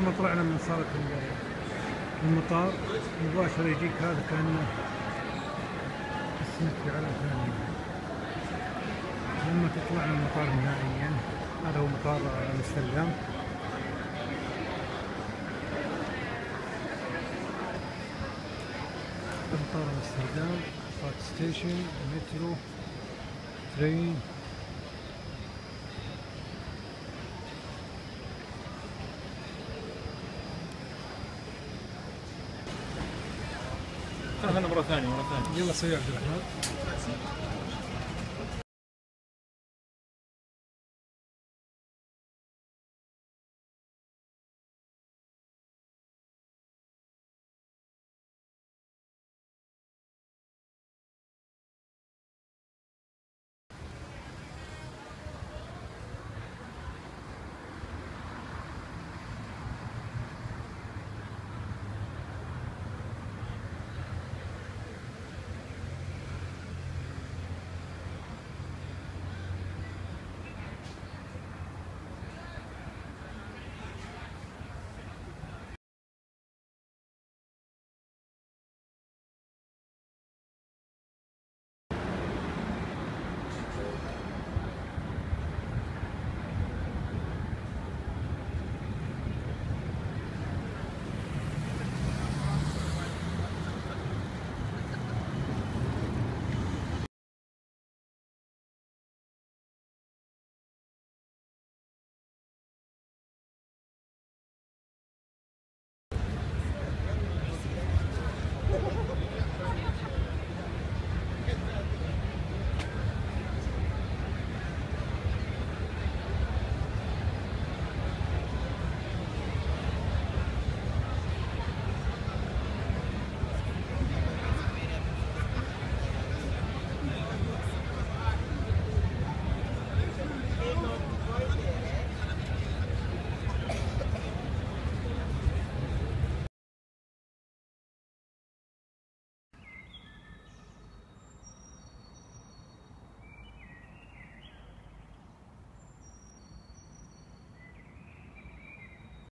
أول ما طلعنا من صالة المطار مباشرة يجيك هذا كأنه اسمك في علم ثاني. لما تطلع من المطار نهائيا، هذا هو مطار أمستردام. مطار أمستردام، بارك ستيشن، مترو، ترين. هنا مرة ثانية. يلا سوي عبد الرحمن.